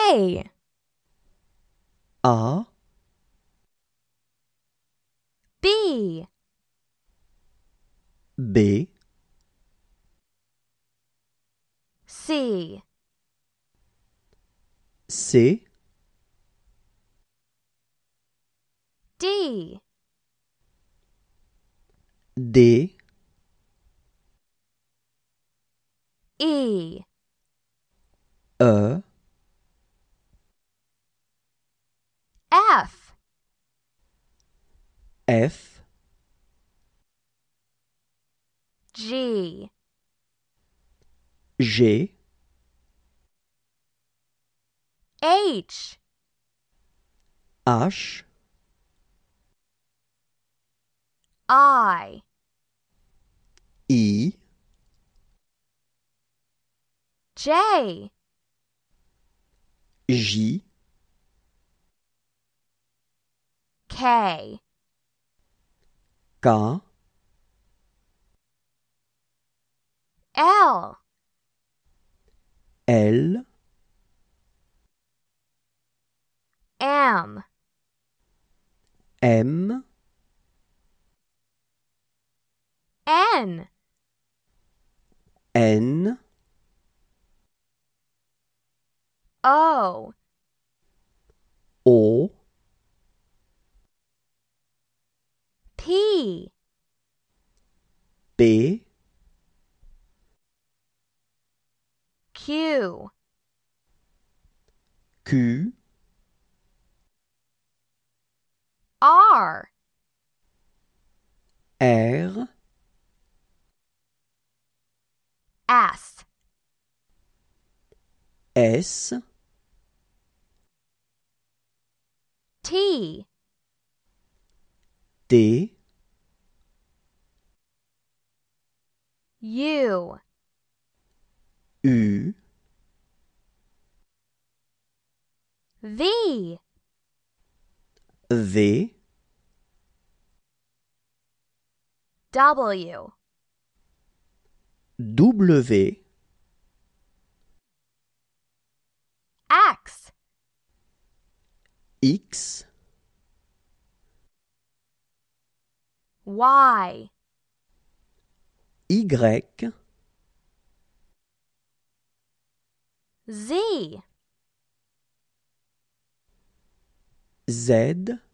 A, A, B, B, C, C, D, D, E, E, F, F, G, G, H, H, I, I, J, J, K, K, L, L, M, M, N, N, O, O, P, P, Q, Q, R, R, S, S, T, T, U, U, V, V, W, W, X, X, Y, Y, Z, Z,